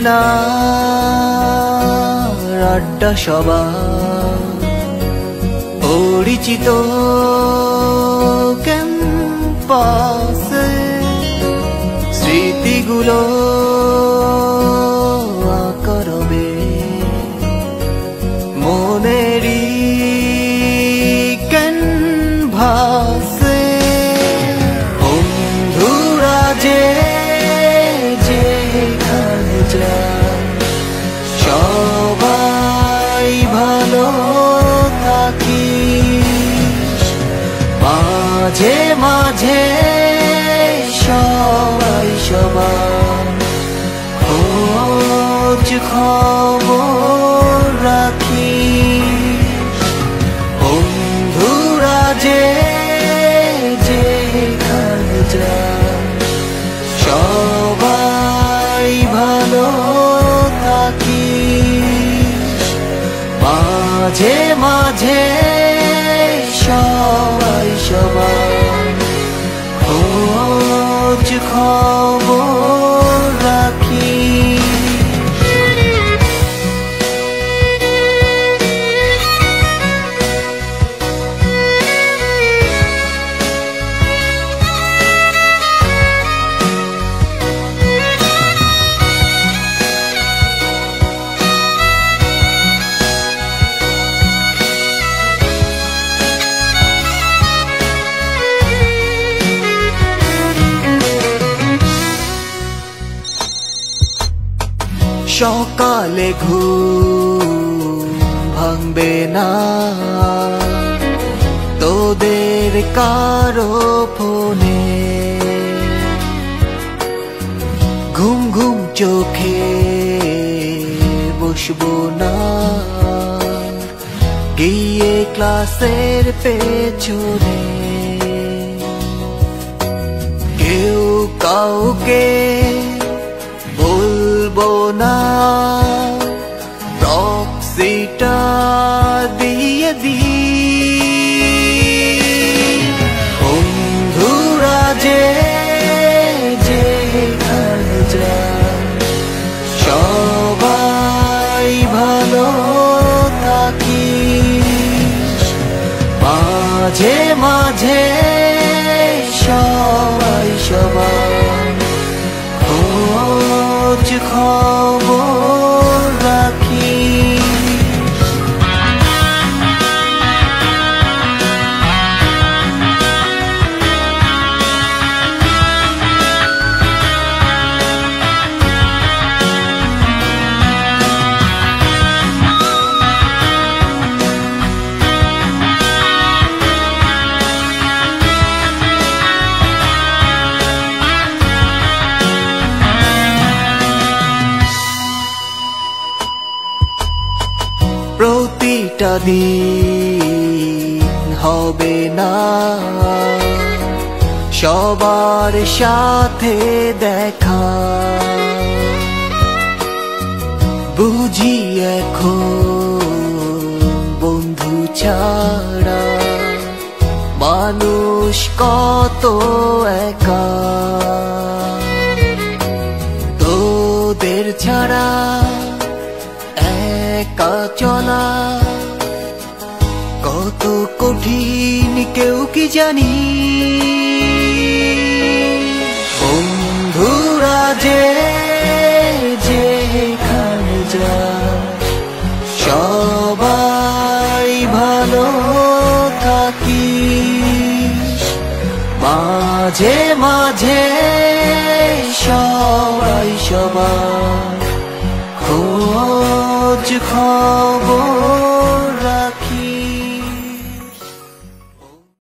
চেনা আড্ডা সবার পরিচিত ক্যাম্পাসে স্মৃতিগুলো করবে মনেরই ক্যানভাসে বন্ধুরা যেখানে যায় সবাই ভালো থাকিস মাঝে মাঝে সবাই সবার খোঁজ খবর রাখিস বন্ধুরা যেখানে যায় সবাই ভালো থাকিস মাঝে মাঝে সবাই সবার খোঁজ খবর রাখিস। সকালে ঘুম ভাঙবে না তোদের কারো ফোনে ঘুম ঘুম চোখে বসবো না গিয়ে ক্লাসের পেছনে কেউ কাউকে বলবো না প্রক্সিটা দিয়ে দি বন্ধুরা যেখানে যায় সবাই ভালো থাকিস মাঝে মাঝে সবাই সবার খোঁজ খবর রাখিস। প্রতিটা দিন হবে না সবার সাথে দেখা বুঝি এখন বন্ধু ছাড়া মানুষ কত একা তোদের ছাড়া একা চলা কত কঠিন কেউ কি জানি বন্ধুরা যেখানে যায় সবাই ভালো থাকিস মাঝে মাঝে সবাই সবার খোঁজ খবর